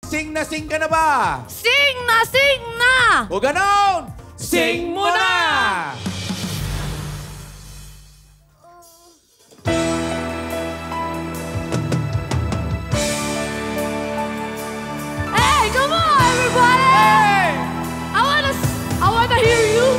Sing ka na ba? Sing na! O ganon, sing mo na! Hey, come on, everybody! Hey! I wanna hear you.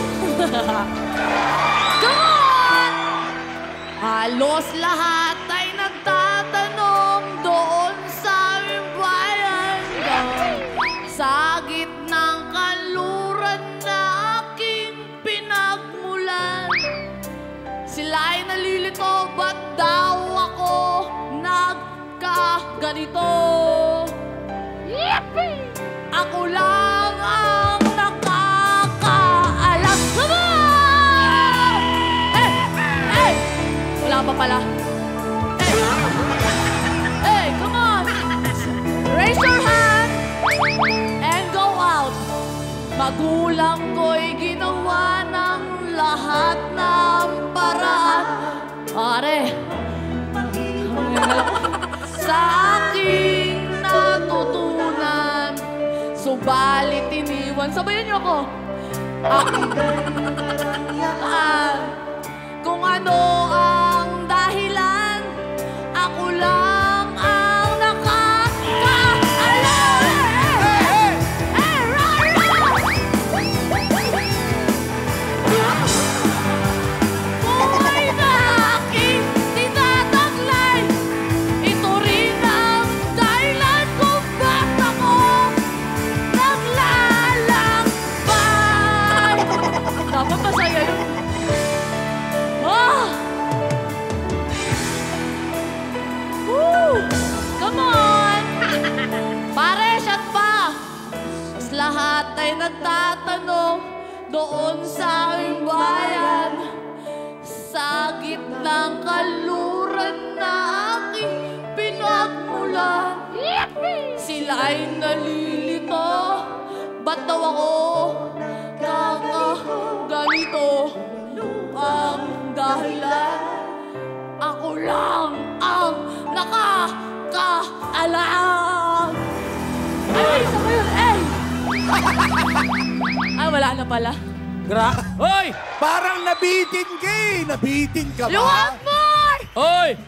Come on! Halos lahat ay nagtatanong doon sa aming bayan. Sa gitnang kanluran na aking pinagmulan. Sila ay nalilito, ba't daw ako nagkaganito? Ako lang ang nakakaalam. Come on! Hey! Wala pa pala. Hey, come on! Raise your hand and go out. Magulang ko'y ginawa ng lahat ng paraan. Pare, sa aking natutunan, subalit iniwan. Sabayan niyo ako. Kung ano ang dahilan, ako lang ang nakakaalam. Hey, run! Kung may aking tinataglay, ito rin ang dahilan kung ba't ako naglalakbay. Dapat masaya yun. Woo! Come on! Pare, shot pa! Mas lahat ay nagtatanong doon sa aming bayan. Sa gitnang kaluran na aking pinagmulan. Sila ay nalilito. Ba't daw ako ganito? Ang dahilan, ako lang ang nakakaalam. Ay, isa ko yun, eh! Ay, wala na pala. Hoy! Parang nabitin ka eh! Nabitin ka ba? You want more? Hoy!